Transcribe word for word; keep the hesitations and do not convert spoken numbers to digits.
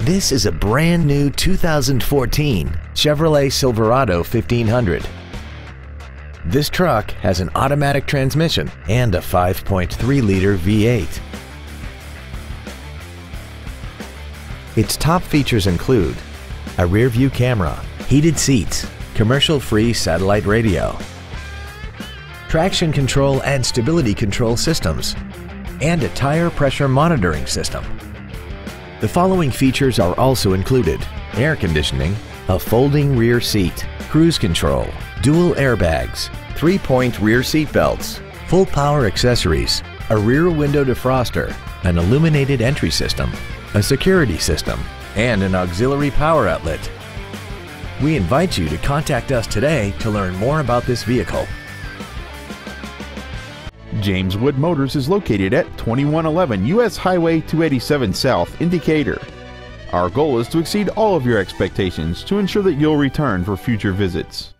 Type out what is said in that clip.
This is a brand new two thousand fourteen Chevrolet Silverado fifteen hundred. This truck has an automatic transmission and a five point three liter V eight. Its top features include a rear view camera, heated seats, commercial-free satellite radio, traction control and stability control systems, and a tire pressure monitoring system. The following features are also included: air conditioning, a folding rear seat, cruise control, dual airbags, three-point rear seat belts, full power accessories, a rear window defroster, an illuminated entry system, a security system, and an auxiliary power outlet. We invite you to contact us today to learn more about this vehicle. James Wood Motors is located at twenty-one eleven U S Highway two eighty-seven South in Decatur. Our goal is to exceed all of your expectations to ensure that you'll return for future visits.